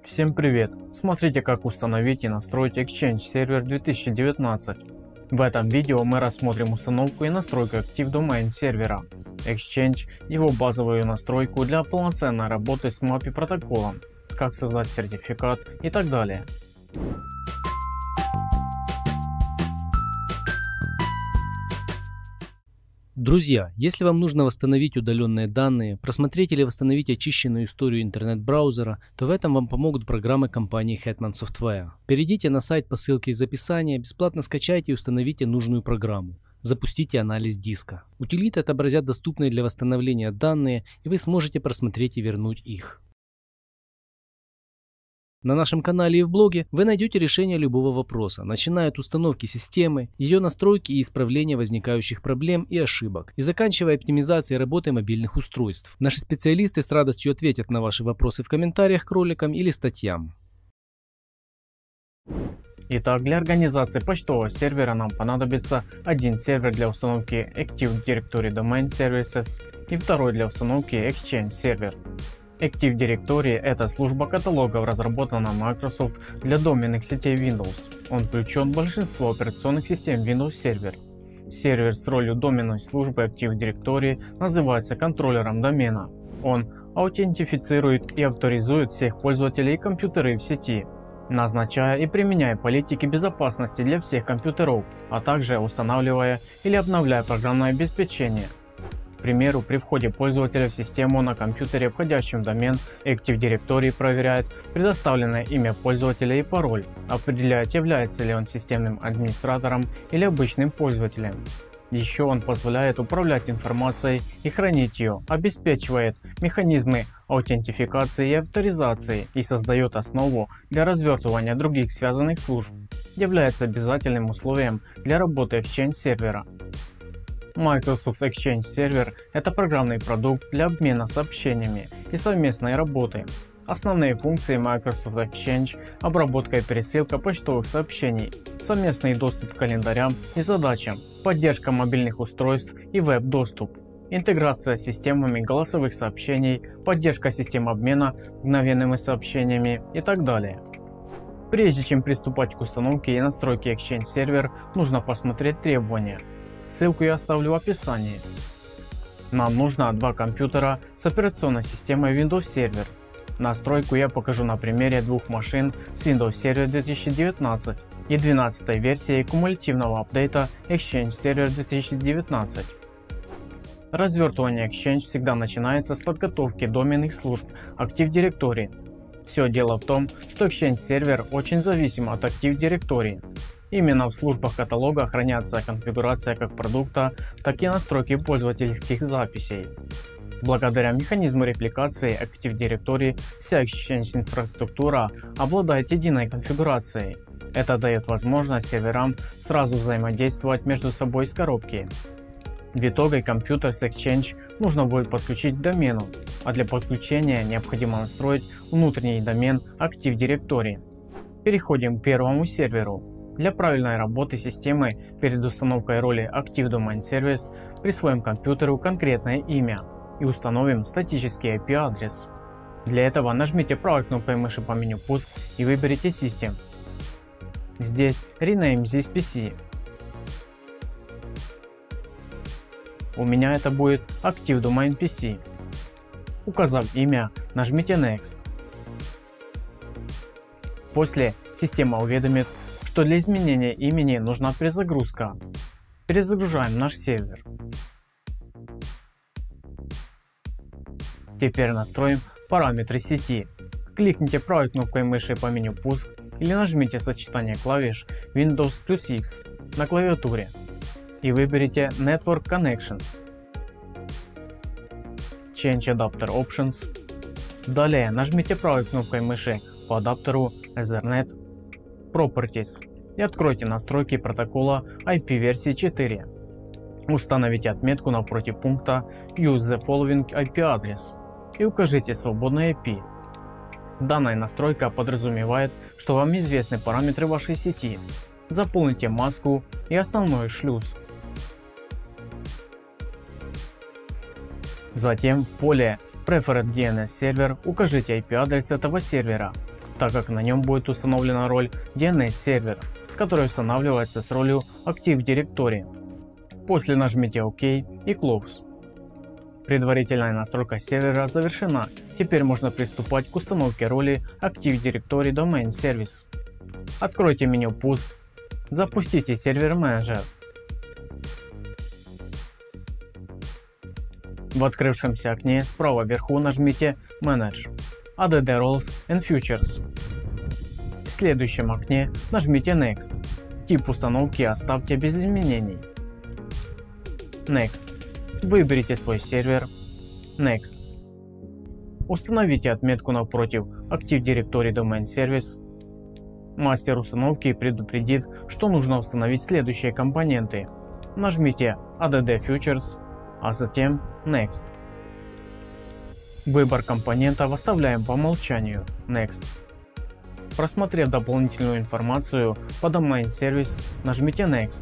Всем привет! Смотрите, как установить и настроить Exchange сервер 2019. В этом видео мы рассмотрим установку и настройку Active Domain сервера Exchange, его базовую настройку для полноценной работы с MAPI протоколом, как создать сертификат и так далее. Друзья, если вам нужно восстановить удаленные данные, просмотреть или восстановить очищенную историю интернет-браузера, то в этом вам помогут программы компании Hetman Software. Перейдите на сайт по ссылке из описания, бесплатно скачайте и установите нужную программу. Запустите анализ диска. Утилиты отобразят доступные для восстановления данные, и вы сможете просмотреть и вернуть их. На нашем канале и в блоге вы найдете решение любого вопроса, начиная от установки системы, ее настройки и исправления возникающих проблем и ошибок, и заканчивая оптимизацией работы мобильных устройств. Наши специалисты с радостью ответят на ваши вопросы в комментариях к роликам или статьям. Итак, для организации почтового сервера нам понадобится один сервер для установки Active Directory Domain Services и второй для установки Exchange сервер. Active Directory – это служба каталогов, разработана Microsoft для доменных сетей Windows. Он включен в большинство операционных систем Windows Server. Сервер с ролью доменной службы Active Directory называется контроллером домена. Он аутентифицирует и авторизует всех пользователей и компьютеры в сети, назначая и применяя политики безопасности для всех компьютеров, а также устанавливая или обновляя программное обеспечение. К примеру, при входе пользователя в систему на компьютере, входящем в домен, Active Directory проверяет предоставленное имя пользователя и пароль, определяет, является ли он системным администратором или обычным пользователем. Еще он позволяет управлять информацией и хранить ее, обеспечивает механизмы аутентификации и авторизации и создает основу для развертывания других связанных служб, является обязательным условием для работы Exchange сервера. Microsoft Exchange Server – это программный продукт для обмена сообщениями и совместной работы. Основные функции Microsoft Exchange – обработка и пересылка почтовых сообщений, совместный доступ к календарям и задачам, поддержка мобильных устройств и веб-доступ, интеграция с системами голосовых сообщений, поддержка систем обмена мгновенными сообщениями и так далее. Прежде чем приступать к установке и настройке Exchange Server, нужно посмотреть требования. Ссылку я оставлю в описании. Нам нужно два компьютера с операционной системой Windows Server. Настройку я покажу на примере двух машин с Windows Server 2019 и 12 версией кумулятивного апдейта Exchange Server 2019. Развертывание Exchange всегда начинается с подготовки доменных служб Active Directory. Все дело в том, что Exchange сервер очень зависим от Active Directory. Именно в службах каталога хранятся конфигурация как продукта, так и настройки пользовательских записей. Благодаря механизму репликации Active Directory вся Exchange инфраструктура обладает единой конфигурацией. Это дает возможность серверам сразу взаимодействовать между собой с коробки. В итоге компьютер с Exchange нужно будет подключить к домену, а для подключения необходимо настроить внутренний домен Active Directory. Переходим к первому серверу. Для правильной работы системы перед установкой роли Active Domain Service присвоим компьютеру конкретное имя и установим статический IP-адрес. Для этого нажмите правой кнопкой мыши по меню «Пуск» и выберите System. Здесь Rename this PC. У меня это будет Active Domain PC. Указав имя, нажмите Next. После система уведомит, что для изменения имени нужна перезагрузка. Перезагружаем наш сервер. Теперь настроим параметры сети. Кликните правой кнопкой мыши по меню «Пуск» или нажмите сочетание клавиш Windows плюс X на клавиатуре и выберите Network Connections. Change Adapter Options. Далее нажмите правой кнопкой мыши по адаптеру Ethernet Properties и откройте настройки протокола IP версии 4. Установите отметку напротив пункта Use the following IP address и укажите свободный IP. Данная настройка подразумевает, что вам известны параметры вашей сети. Заполните маску и основной шлюз. Затем в поле Preferred DNS Server укажите IP-адрес этого сервера. так как на нем будет установлена роль DNS сервера, который устанавливается с ролью Active Directory. После нажмите ОК и Close. Предварительная настройка сервера завершена. Теперь можно приступать к установке роли Active Directory Domain Service. Откройте меню Пуск. Запустите сервер менеджер. В открывшемся окне справа вверху нажмите Manage ADD Roles and Futures. В следующем окне нажмите Next. Тип установки оставьте без изменений. Next. Выберите свой сервер. Next. Установите отметку напротив Active Directory Domain Service. Мастер установки предупредит, что нужно установить следующие компоненты. Нажмите ADD Futures, а затем Next. Выбор компонентов оставляем по умолчанию. Next. Просмотрев дополнительную информацию по Domain Service, нажмите Next.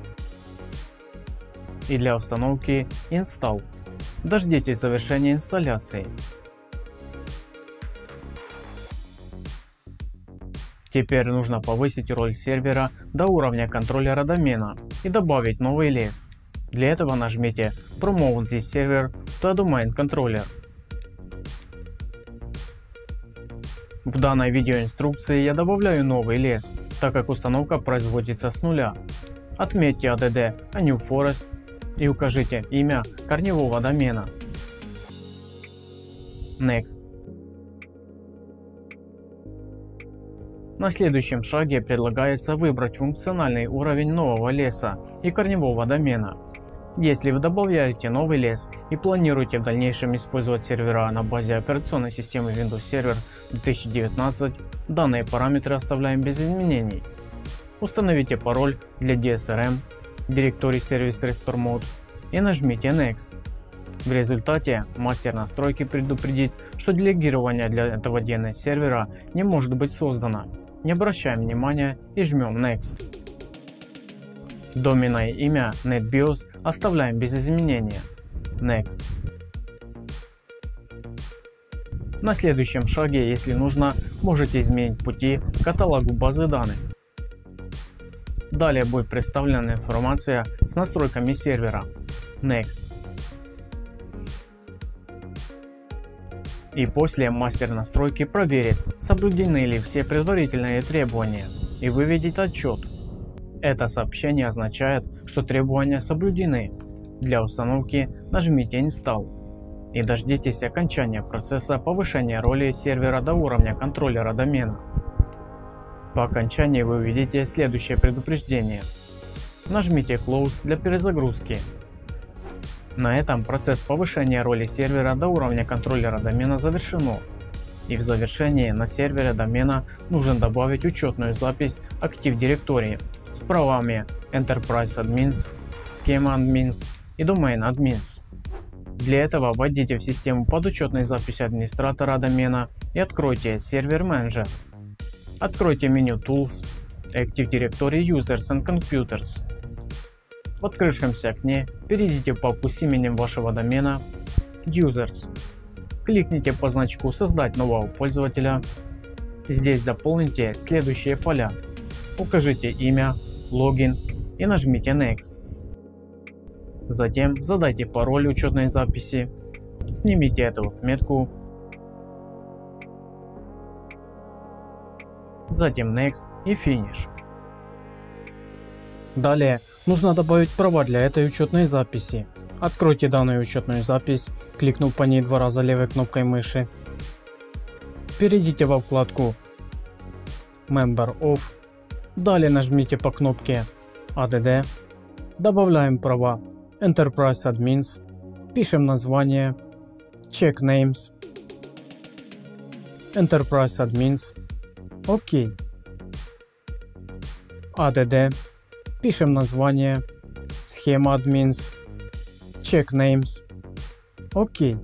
И для установки Install. Дождитесь завершения инсталляции. Теперь нужно повысить роль сервера до уровня контроллера домена и добавить новый лес. Для этого нажмите Promote this server to a domain controller. В данной видеоинструкции я добавляю новый лес, так как установка производится с нуля. Отметьте ADD A New Forest и укажите имя корневого домена. Next. На следующем шаге предлагается выбрать функциональный уровень нового леса и корневого домена. Если вы добавляете новый лес и планируете в дальнейшем использовать сервера на базе операционной системы Windows Server 2019, данные параметры оставляем без изменений. Установите пароль для DSRM Directory Service Restore Mode и нажмите Next. В результате мастер настройки предупредит, что делегирование для этого DNS сервера не может быть создано. Не обращаем внимания и жмем Next. Доменное имя NetBIOS оставляем без изменения. Next. На следующем шаге, если нужно, можете изменить пути к каталогу базы данных. Далее будет представлена информация с настройками сервера. Next. И после мастер настройки проверит, соблюдены ли все предварительные требования, и выведет отчет. Это сообщение означает, что требования соблюдены. Для установки нажмите Install и дождитесь окончания процесса повышения роли сервера до уровня контроллера домена. По окончании вы увидите следующее предупреждение. Нажмите Close для перезагрузки. На этом процесс повышения роли сервера до уровня контроллера домена завершено. И в завершении на сервере домена нужно добавить учетную запись Active Directory с правами Enterprise Admins, Schema Admins и Domain Admins. Для этого войдите в систему под учетной записью администратора домена и откройте сервер менеджер. Откройте меню Tools, Active Directory Users and Computers. В открывшемся окне перейдите в папку с именем вашего домена Users. Кликните по значку «Создать нового пользователя». Здесь заполните следующие поля. Укажите имя, логин и нажмите Next. Затем задайте пароль учетной записи. Снимите эту отметку. Затем Next и Finish. Далее нужно добавить права для этой учетной записи. Откройте данную учетную запись, кликнув по ней 2 раза левой кнопкой мыши. Перейдите во вкладку Member Of. Далее нажмите по кнопке ADD. Добавляем права Enterprise Admins. Пишем название Check Names Enterprise Admins. ОК. ADD. Пишем название Schema Admins. Check Names. ОК.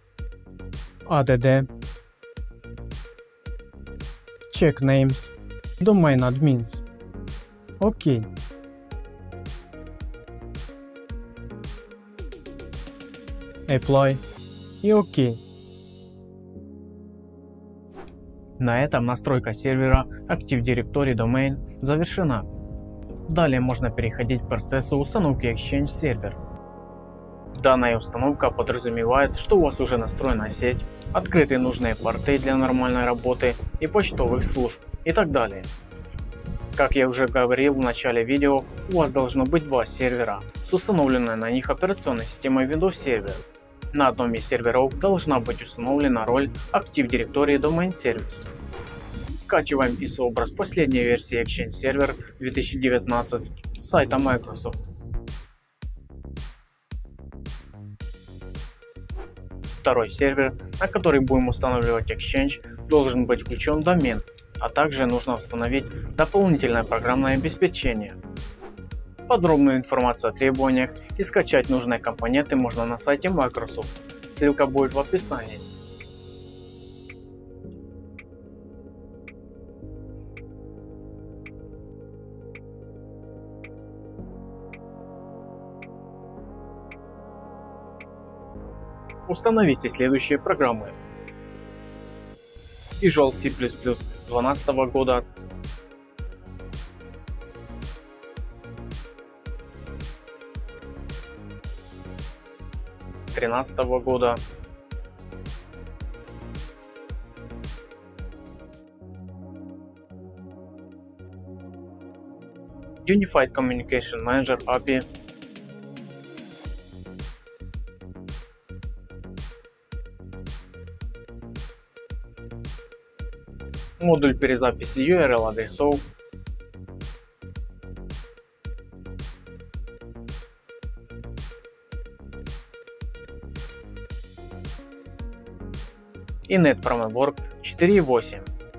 ADD. Check Names. Domain Admins. ОК. Apply и ОК. На этом настройка сервера Active Directory Domain завершена. Далее можно переходить к процессу установки Exchange сервер. Данная установка подразумевает, что у вас уже настроена сеть, открыты нужные порты для нормальной работы и почтовых служб и так далее. Как я уже говорил в начале видео, у вас должно быть два сервера с установленной на них операционной системой Windows Server. На одном из серверов должна быть установлена роль Active Directory Domain Service. Скачиваем ISO-образ последней версии Exchange Server 2019 с сайта Microsoft. Второй сервер, на который будем устанавливать Exchange, должен быть включен домен, а также нужно установить дополнительное программное обеспечение. Подробную информацию о требованиях и скачать нужные компоненты можно на сайте Microsoft, ссылка будет в описании. Установите следующие программы: Visual C++ 2012 года, -2013 года, Unified Communication Manager API, модуль перезаписи URL адресов, и Net Framework 4.8.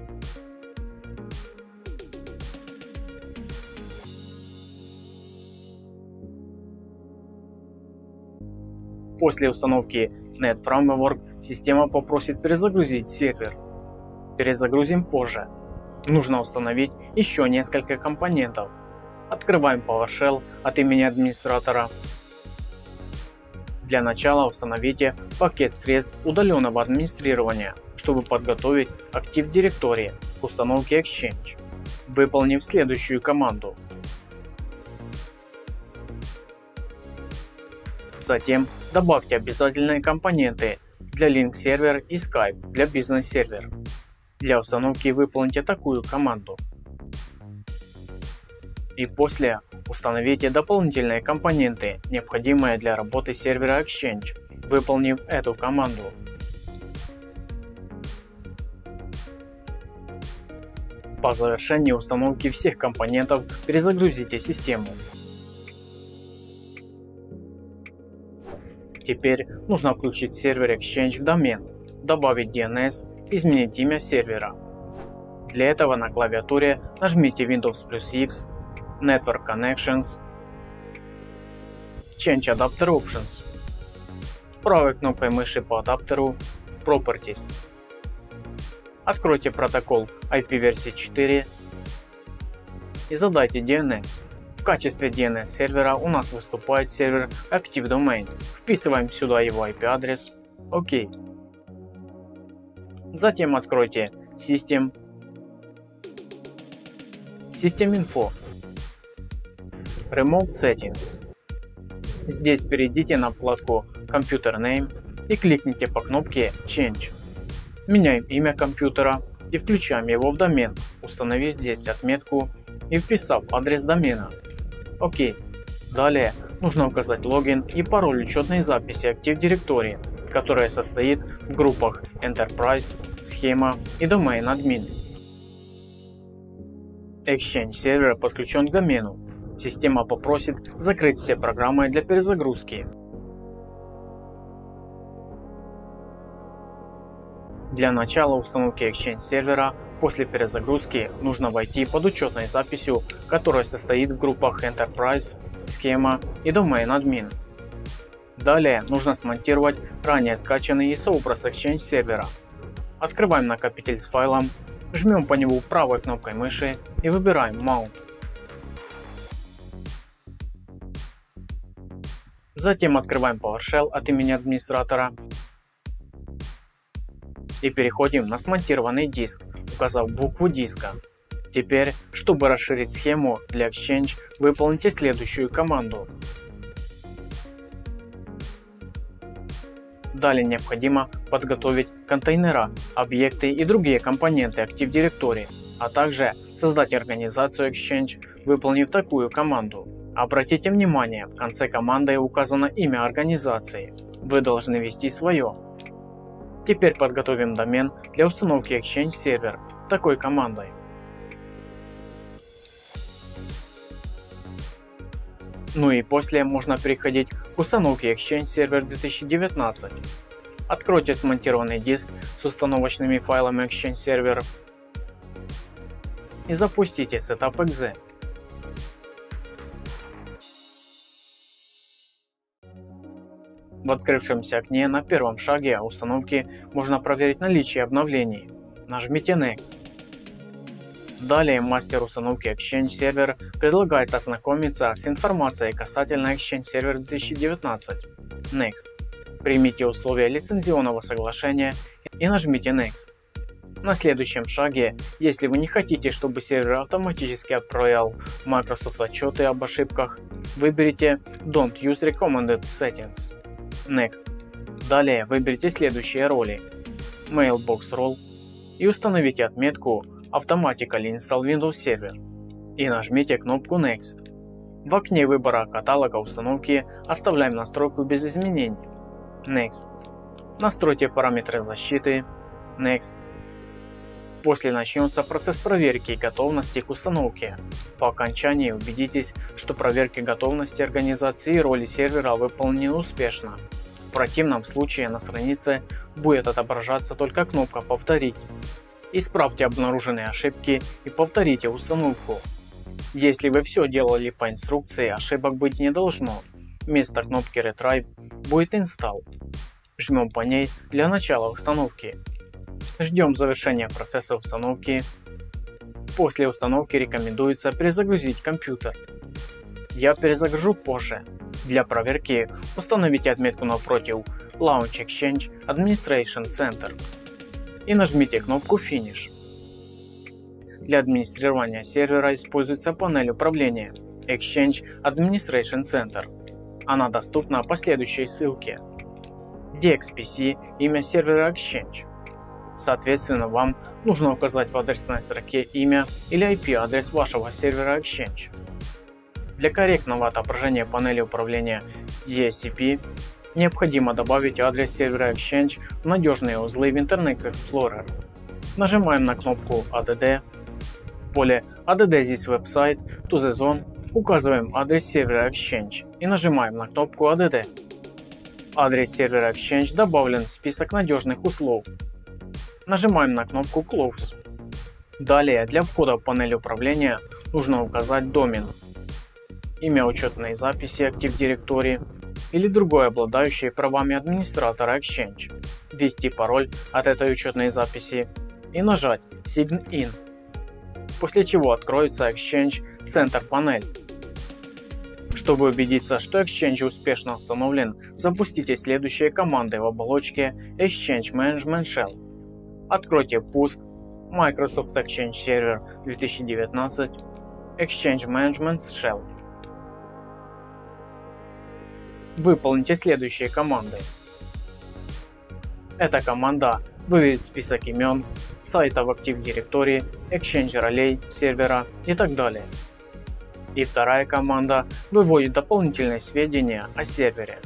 После установки Net Framework система попросит перезагрузить сервер. Перезагрузим позже. Нужно установить еще несколько компонентов. Открываем PowerShell от имени администратора. Для начала установите пакет средств удаленного администрирования, чтобы подготовить Active Directory к установке Exchange, выполнив следующую команду. Затем добавьте обязательные компоненты для Link Server и Skype для Business Server. Для установки выполните такую команду. И после установите дополнительные компоненты, необходимые для работы сервера Exchange, выполнив эту команду. По завершении установки всех компонентов перезагрузите систему. Теперь нужно включить сервер Exchange в домен, добавить DNS, изменить имя сервера. Для этого на клавиатуре нажмите Windows+X, Network Connections, Change Adapter Options, правой кнопкой мыши по адаптеру Properties. Откройте протокол IP версии 4 и задайте DNS. В качестве DNS сервера у нас выступает сервер Active Domain. Вписываем сюда его IP адрес. ОК. Затем откройте System Info, Remote Settings. Здесь перейдите на вкладку Computer Name и кликните по кнопке Change. Меняем имя компьютера и включаем его в домен, установив здесь отметку и вписав адрес домена. ОК. Далее нужно указать логин и пароль учетной записи Active Directory, которая состоит в группах Enterprise, Схема и Domain Admin. Exchange сервер подключен к домену. Система попросит закрыть все программы для перезагрузки. Для начала установки Exchange сервера после перезагрузки нужно войти под учетной записью, которая состоит в группах Enterprise, Схема и Domain Admin. Далее нужно смонтировать ранее скачанный ISO-образ Exchange сервера. Открываем накопитель с файлом, жмем по нему правой кнопкой мыши и выбираем Mount. Затем открываем PowerShell от имени администратора и переходим на смонтированный диск, указав букву диска. Теперь, чтобы расширить схему для Exchange, выполните следующую команду. Далее необходимо подготовить контейнера, объекты и другие компоненты Active Directory, а также создать организацию Exchange, выполнив такую команду. Обратите внимание, в конце команды указано имя организации. Вы должны ввести свое. Теперь подготовим домен для установки Exchange сервер такой командой. Ну и после можно переходить к установке Exchange Server 2019. Откройте смонтированный диск с установочными файлами Exchange Server и запустите Setup.exe. В открывшемся окне на первом шаге установки можно проверить наличие обновлений. Нажмите Next. Далее мастер установки Exchange Server предлагает ознакомиться с информацией касательно Exchange Server 2019. Next. Примите условия лицензионного соглашения и нажмите Next. На следующем шаге, если вы не хотите, чтобы сервер автоматически отправлял Microsoft отчеты об ошибках, выберите Don't Use Recommended Settings. Next. Далее выберите следующие роли. Mailbox Role и установите отметку Automatically Install Windows Server и нажмите кнопку Next. В окне выбора каталога установки оставляем настройку без изменений. Next. Настройте параметры защиты. Next. После начнется процесс проверки готовности к установке. По окончании убедитесь, что проверки готовности организации и роли сервера выполнены успешно. В противном случае на странице будет отображаться только кнопка «Повторить». Исправьте обнаруженные ошибки и повторите установку. Если вы все делали по инструкции, ошибок быть не должно. Вместо кнопки Retry будет Install. Жмем по ней для начала установки. Ждем завершения процесса установки. После установки рекомендуется перезагрузить компьютер. Я перезагружу позже. Для проверки установите отметку напротив Launch Exchange Administration Center и нажмите кнопку Finish. Для администрирования сервера используется панель управления Exchange Administration Center. Она доступна по следующей ссылке. DXPC – имя сервера Exchange. Соответственно, вам нужно указать в адресной строке имя или IP-адрес вашего сервера Exchange. Для корректного отображения панели управления DHCP необходимо добавить адрес сервера Exchange в надежные узлы в Internet Explorer. Нажимаем на кнопку ADD. В поле ADD this website to the zone указываем адрес сервера Exchange и нажимаем на кнопку ADD. Адрес сервера Exchange добавлен в список надежных узлов. Нажимаем на кнопку Close. Далее для входа в панель управления нужно указать домен, имя учетной записи Active Directory или другой обладающий правами администратора Exchange, ввести пароль от этой учетной записи и нажать Sign In, после чего откроется Exchange Center панель. Чтобы убедиться, что Exchange успешно установлен, запустите следующие команды в оболочке Exchange Management Shell. Откройте пуск Microsoft Exchange Server 2019 Exchange Management Shell. Выполните следующие команды. Эта команда выведет список имен, сайтов Active Directory, Exchange ролей, сервера и так далее. И вторая команда выводит дополнительные сведения о сервере.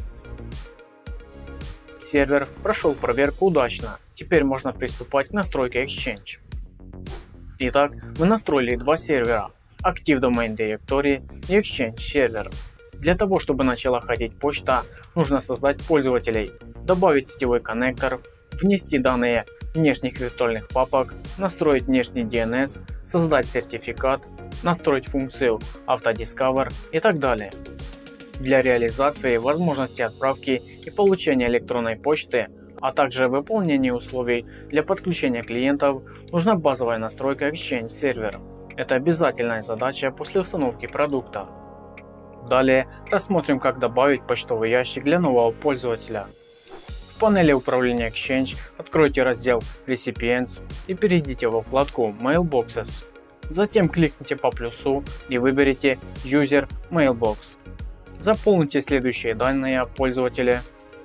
Сервер прошел проверку удачно, теперь можно приступать к настройке Exchange. Итак, мы настроили два сервера Active Domain Directory и Exchange сервер. Для того, чтобы начала ходить почта, нужно создать пользователей, добавить сетевой коннектор, внести данные внешних виртуальных папок, настроить внешний DNS, создать сертификат, настроить функцию AutoDiscover и так далее. Для реализации возможности отправки и получения электронной почты, а также выполнения условий для подключения клиентов, нужна базовая настройка Exchange сервер. Это обязательная задача после установки продукта. Далее рассмотрим, как добавить почтовый ящик для нового пользователя. В панели управления Exchange откройте раздел Recipients и перейдите во вкладку Mailboxes. Затем кликните по плюсу и выберите User Mailbox. Заполните следующие данные о пользователе.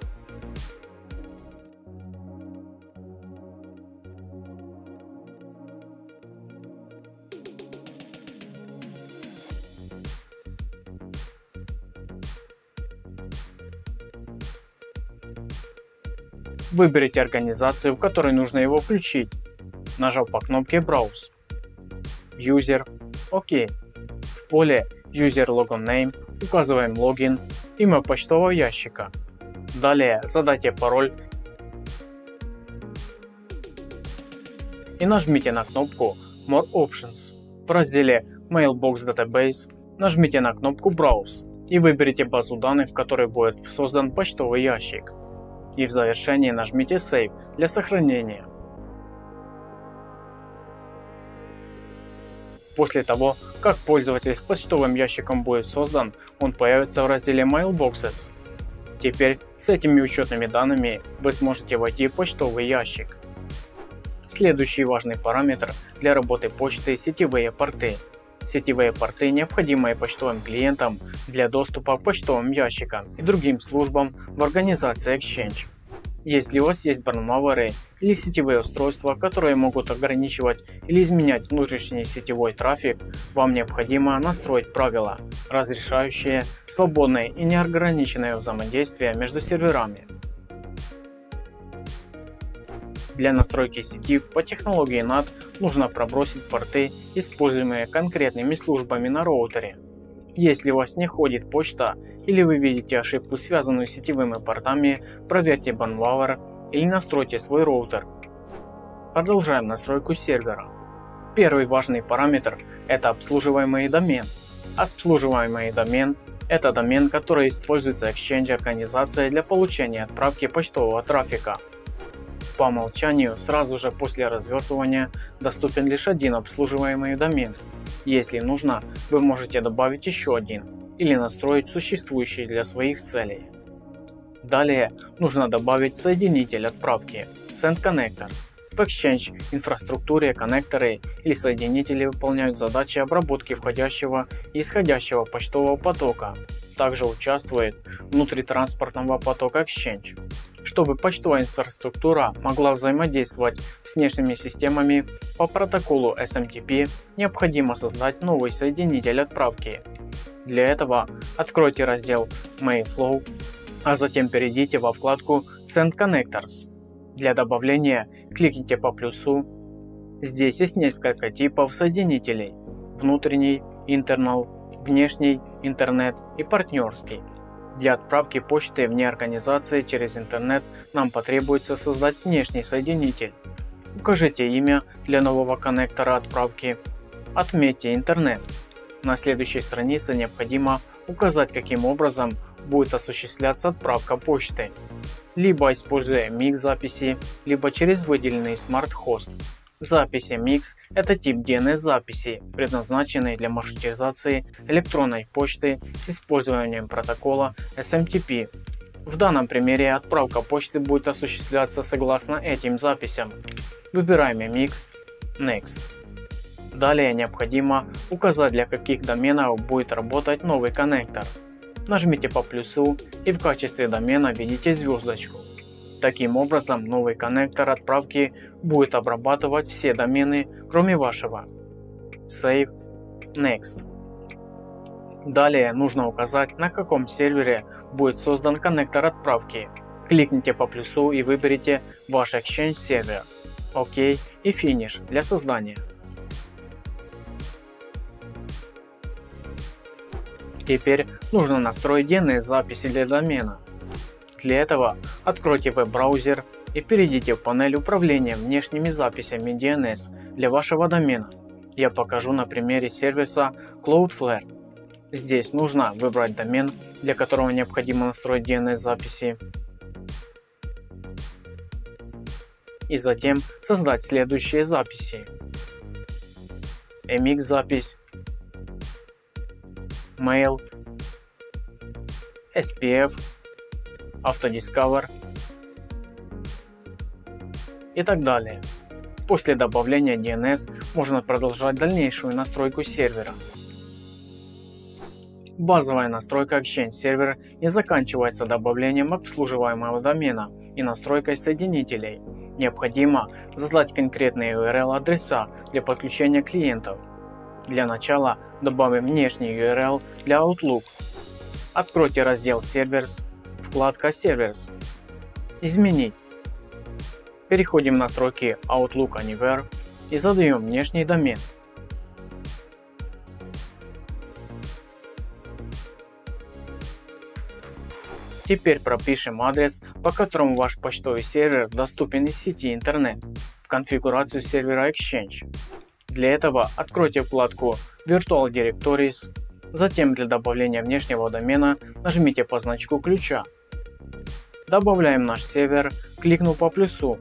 Выберите организацию, в которой нужно его включить, нажав по кнопке Browse. User. ОК. В поле User Logon Name указываем логин, имя почтового ящика. Далее задайте пароль и нажмите на кнопку More Options. В разделе Mailbox Database нажмите на кнопку Browse и выберите базу данных, в которой будет создан почтовый ящик. И в завершении нажмите Save для сохранения. После того, как пользователь с почтовым ящиком будет создан, он появится в разделе Mailboxes. Теперь с этими учетными данными вы сможете войти в почтовый ящик. Следующий важный параметр для работы почты – сетевые порты. Сетевые порты необходимые почтовым клиентам для доступа к почтовым ящикам и другим службам в организации Exchange. Если у вас есть брандмауэры или сетевые устройства, которые могут ограничивать или изменять внутренний сетевой трафик, вам необходимо настроить правила, разрешающие свободное и неограниченное взаимодействие между серверами. Для настройки сети по технологии NAT нужно пробросить порты, используемые конкретными службами на роутере. Если у вас не ходит почта или вы видите ошибку, связанную с сетевыми портами, проверьте брандмауэр или настройте свой роутер. Продолжаем настройку сервера. Первый важный параметр – это обслуживаемый домен. Обслуживаемый домен – это домен, который используется Exchange организацией для получения и отправки почтового трафика. По умолчанию сразу же после развертывания доступен лишь один обслуживаемый домен. Если нужно, вы можете добавить еще один или настроить существующий для своих целей. Далее нужно добавить соединитель отправки Send Connector. В Exchange инфраструктуре коннекторы или соединители выполняют задачи обработки входящего и исходящего почтового потока. Также участвует внутритранспортного потока Exchange. Чтобы почтовая инфраструктура могла взаимодействовать с внешними системами по протоколу SMTP, необходимо создать новый соединитель отправки. Для этого откройте раздел Mailflow, а затем перейдите во вкладку Send Connectors. Для добавления кликните по плюсу. Здесь есть несколько типов соединителей: внутренний, internal, внешний, интернет и партнерский. Для отправки почты вне организации через интернет нам потребуется создать внешний соединитель. Укажите имя для нового коннектора отправки. Отметьте интернет. На следующей странице необходимо указать, каким образом будет осуществляться отправка почты. Либо используя MIX записи, либо через выделенный смарт-хост. Записи MIX – это тип DNS записи, предназначенный для маршрутизации электронной почты с использованием протокола SMTP. В данном примере отправка почты будет осуществляться согласно этим записям. Выбираем MIX, Next. Далее необходимо указать, для каких доменов будет работать новый коннектор. Нажмите по плюсу и в качестве домена введите звездочку. Таким образом, новый коннектор отправки будет обрабатывать все домены, кроме вашего. Save, Next. Далее нужно указать, на каком сервере будет создан коннектор отправки. Кликните по плюсу и выберите ваш Exchange сервер. ОК и Finish для создания. Теперь нужно настроить DNS записи для домена. Для этого откройте веб-браузер и перейдите в панель управления внешними записями DNS для вашего домена. Я покажу на примере сервиса Cloudflare. Здесь нужно выбрать домен, для которого необходимо настроить DNS записи, и затем создать следующие записи: MX запись, Mail, SPF, Autodiscover, и так далее. После добавления DNS можно продолжать дальнейшую настройку сервера. Базовая настройка Exchange сервера не заканчивается добавлением обслуживаемого домена и настройкой соединителей. Необходимо задать конкретные URL-адреса для подключения клиентов. Для начала добавим внешний URL для Outlook. Откройте раздел Servers, вкладка Servers. Изменить. Переходим в настройки Outlook Anywhere и задаем внешний домен. Теперь пропишем адрес, по которому ваш почтовый сервер доступен из сети интернет, в конфигурацию сервера Exchange. Для этого откройте вкладку Virtual Directories, затем для добавления внешнего домена нажмите по значку ключа. Добавляем наш сервер, кликнув по плюсу.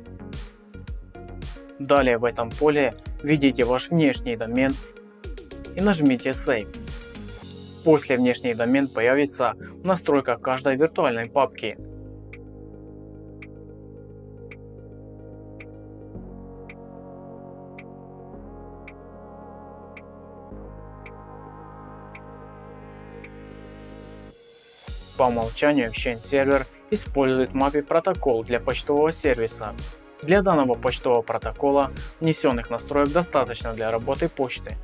Далее в этом поле введите ваш внешний домен и нажмите Save. После внешний домен появится в настройках каждой виртуальной папки. По умолчанию Exchange сервер использует MAPI протокол для почтового сервиса. Для данного почтового протокола внесенных настроек достаточно для работы почты.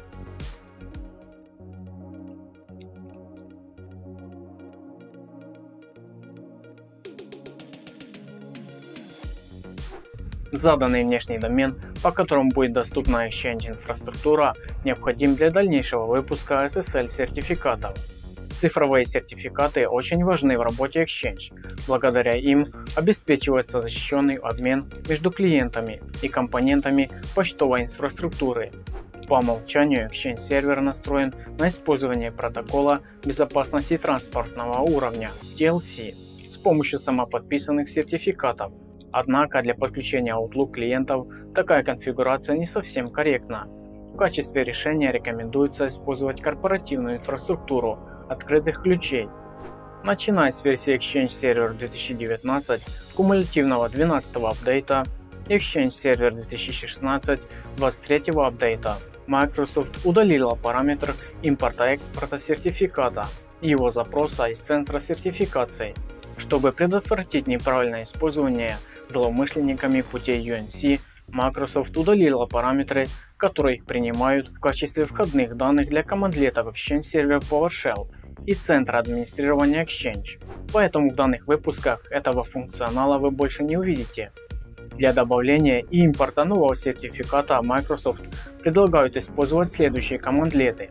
Заданный внешний домен, по которому будет доступна Exchange инфраструктура, необходим для дальнейшего выпуска SSL сертификатов. Цифровые сертификаты очень важны в работе Exchange. Благодаря им обеспечивается защищенный обмен между клиентами и компонентами почтовой инфраструктуры. По умолчанию Exchange сервер настроен на использование протокола безопасности транспортного уровня TLC с помощью самоподписанных сертификатов. Однако для подключения Outlook клиентов такая конфигурация не совсем корректна. В качестве решения рекомендуется использовать корпоративную инфраструктуру открытых ключей. Начиная с версии Exchange Server 2019 кумулятивного 12-го апдейта и Exchange Server 2016 23-го апдейта, Microsoft удалила параметр импорта-экспорта сертификата и его запроса из центра сертификации. Чтобы предотвратить неправильное использование злоумышленниками путей UNC, Microsoft удалила параметры, которые их принимают в качестве входных данных для командлетов Exchange Server PowerShell и центра администрирования Exchange. Поэтому в данных выпусках этого функционала вы больше не увидите. Для добавления и импорта нового сертификата Microsoft предлагают использовать следующие командлеты.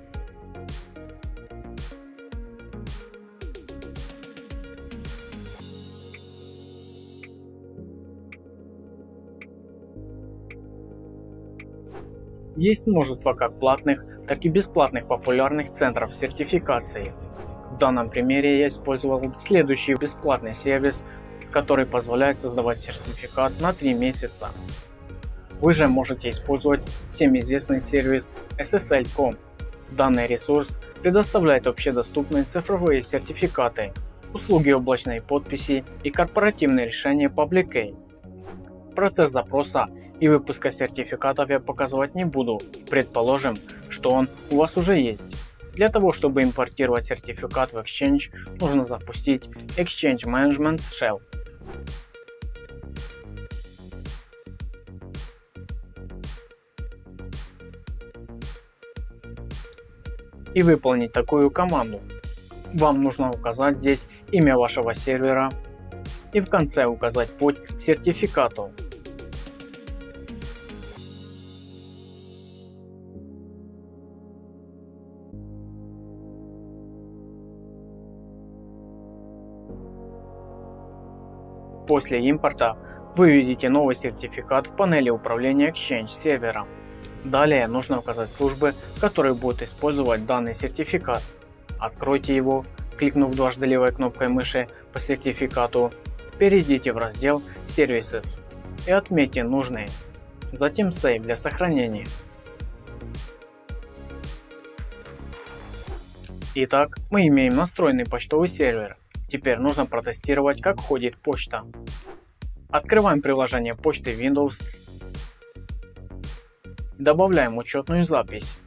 Есть множество как платных, так и бесплатных популярных центров сертификации. В данном примере я использовал следующий бесплатный сервис, который позволяет создавать сертификат на 3 месяца. Вы же можете использовать всем известный сервис SSL.com. Данный ресурс предоставляет общедоступные цифровые сертификаты, услуги облачной подписи и корпоративные решения Public Key. Процесс запроса и выпуска сертификатов я показывать не буду. Предположим, что он у вас уже есть. Для того, чтобы импортировать сертификат в Exchange, нужно запустить Exchange Management Shell. И выполнить такую команду. Вам нужно указать здесь имя вашего сервера и в конце указать путь к сертификату. После импорта вы увидите новый сертификат в панели управления Exchange сервером. Далее нужно указать службы, которые будут использовать данный сертификат. Откройте его, кликнув дважды левой кнопкой мыши по сертификату, перейдите в раздел Services и отметьте нужные. Затем Save для сохранения. Итак, мы имеем настроенный почтовый сервер. Теперь нужно протестировать, как ходит почта. Открываем приложение почты Windows Добавляем учетную запись.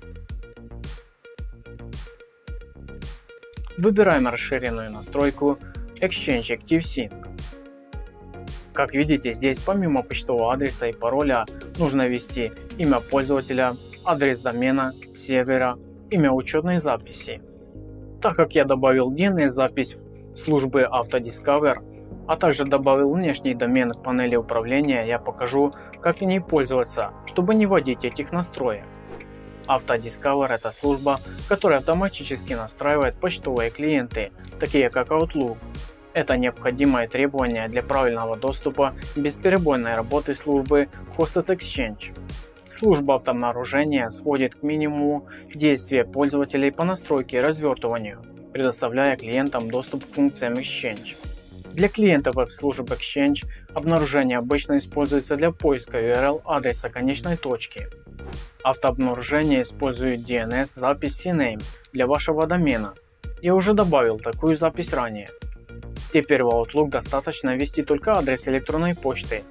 Выбираем расширенную настройку Exchange ActiveSync. Как видите, здесь помимо почтового адреса и пароля нужно ввести имя пользователя, адрес домена, сервера, имя учетной записи. Так как я добавил DNS-запись службы AutoDiscover, а также добавил внешний домен к панели управления, я покажу, как ней пользоваться, чтобы не вводить этих настроек. AutoDiscover – это служба, которая автоматически настраивает почтовые клиенты, такие как Outlook. Это необходимое требование для правильного доступа и бесперебойной работы службы Hosted Exchange. Служба автообнаружения сводит к минимуму действия пользователей по настройке и развертыванию, предоставляя клиентам доступ к функциям Exchange. Для клиентов веб-служб Exchange обнаружение обычно используется для поиска URL-адреса конечной точки. Автообнаружение использует DNS-запись CNAME для вашего домена. Я уже добавил такую запись ранее. Теперь в Outlook достаточно ввести только адрес электронной почты.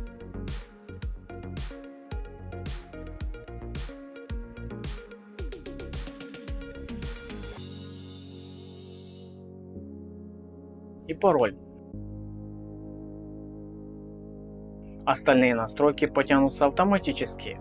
И пароль. Остальные настройки потянутся автоматически.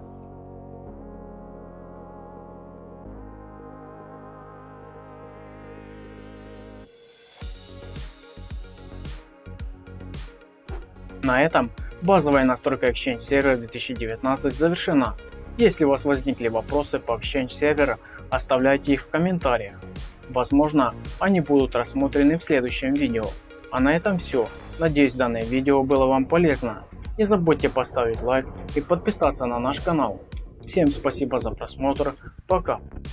На этом базовая настройка Exchange Server 2019 завершена. Если у вас возникли вопросы по Exchange Server, оставляйте их в комментариях. Возможно, они будут рассмотрены в следующем видео. А на этом все. Надеюсь, данное видео было вам полезно. Не забудьте поставить лайк и подписаться на наш канал. Всем спасибо за просмотр. Пока.